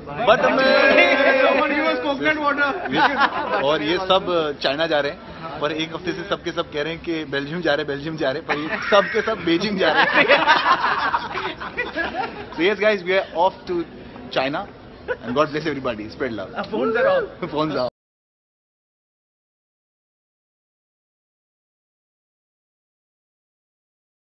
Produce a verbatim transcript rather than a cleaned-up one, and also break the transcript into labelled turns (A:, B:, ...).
A: But coconut water और ये सब चाइना जा रहे हैं, पर एक हफ्ते से सबके सब कह रहे हैं कि बेल्जियम जा रहे हैं, बेल्जियम जा रहे हैं, पर ये सब के सब बीजिंग जा रहे हैं. So yes guys, we are off to China and God bless everybody. Spread love.
B: Phones are off.
A: Phones are off.